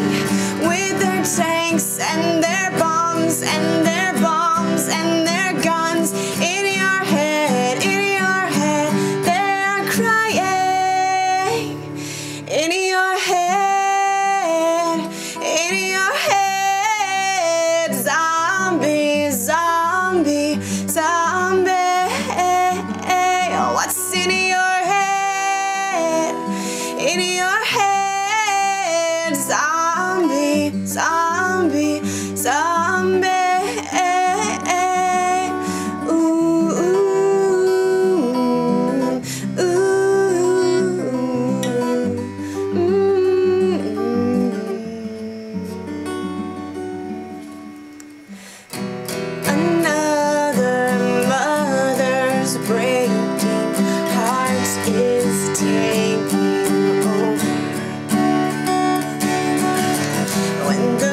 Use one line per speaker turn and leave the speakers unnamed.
with their tanks and their bombs and their bombs and their guns. In your head, they are crying. In your head, zombie, zombie, zombie. What's in your head? In your head, zombie, zombie, zombie. Ooh, ooh, Another mother's breaking heart is taking over. When the